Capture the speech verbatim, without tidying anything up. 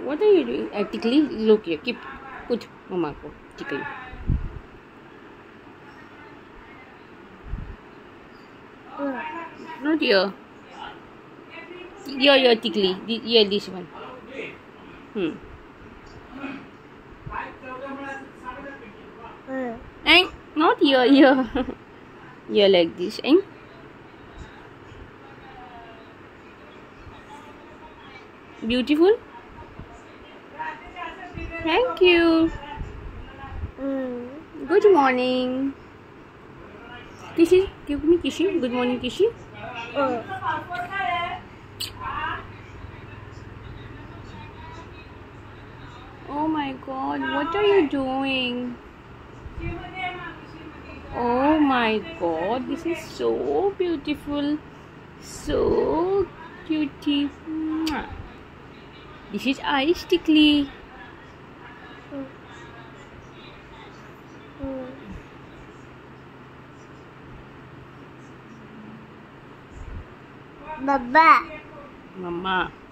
What are you doing? Uh, tickly? Look here. Keep. Put mama ko. Tickly. Not here. Here, here, tickly. Here, this one. Hmm. And not here, here. Here like this. And beautiful. Thank you. Good morning. Kishi, give me Kishi. Good morning, Kishi. Oh my God, what are you doing? Oh my God, this is so beautiful. So cutie. This is ice tickly. Baba. Mama.